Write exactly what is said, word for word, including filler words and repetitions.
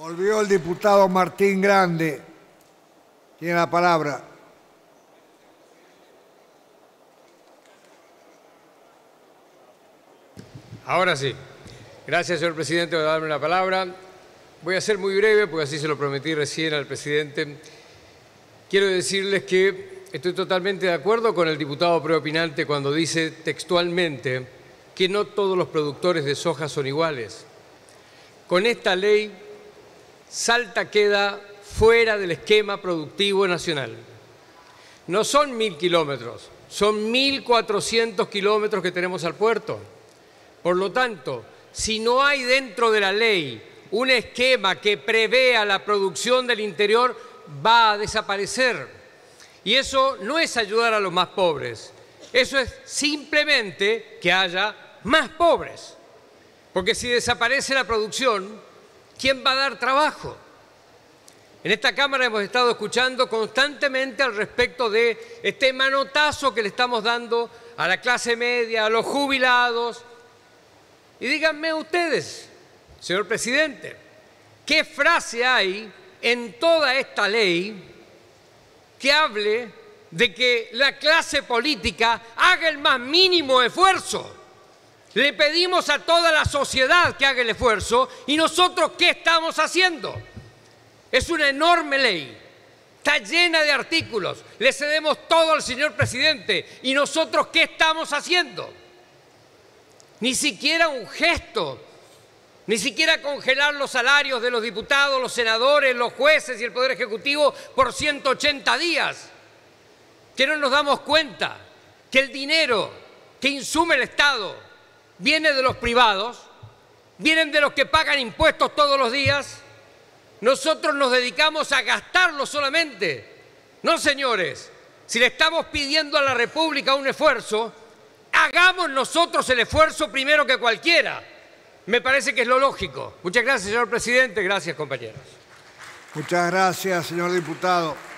Volvió el diputado Martín Grande. Tiene la palabra. Ahora sí. Gracias, señor presidente, por darme la palabra. Voy a ser muy breve, porque así se lo prometí recién al presidente. Quiero decirles que estoy totalmente de acuerdo con el diputado preopinante cuando dice textualmente que no todos los productores de soja son iguales. Con esta ley, Salta queda fuera del esquema productivo nacional. No son mil kilómetros, son mil cuatrocientos kilómetros que tenemos al puerto. Por lo tanto, si no hay dentro de la ley un esquema que prevea la producción del interior, va a desaparecer. Y eso no es ayudar a los más pobres, eso es simplemente que haya más pobres. Porque si desaparece la producción, ¿quién va a dar trabajo? En esta Cámara hemos estado escuchando constantemente al respecto de este manotazo que le estamos dando a la clase media, a los jubilados. Y díganme ustedes, señor presidente, ¿qué frase hay en toda esta ley que hable de que la clase política haga el más mínimo esfuerzo? Le pedimos a toda la sociedad que haga el esfuerzo y nosotros, ¿qué estamos haciendo? Es una enorme ley, está llena de artículos, le cedemos todo al señor presidente y nosotros, ¿qué estamos haciendo? Ni siquiera un gesto, ni siquiera congelar los salarios de los diputados, los senadores, los jueces y el Poder Ejecutivo por ciento ochenta días. Que no nos damos cuenta que el dinero que insume el Estado viene de los privados, vienen de los que pagan impuestos todos los días. Nosotros nos dedicamos a gastarlo solamente. No, señores, si le estamos pidiendo a la República un esfuerzo, hagamos nosotros el esfuerzo primero que cualquiera. Me parece que es lo lógico. Muchas gracias, señor presidente. Gracias, compañeros. Muchas gracias, señor diputado.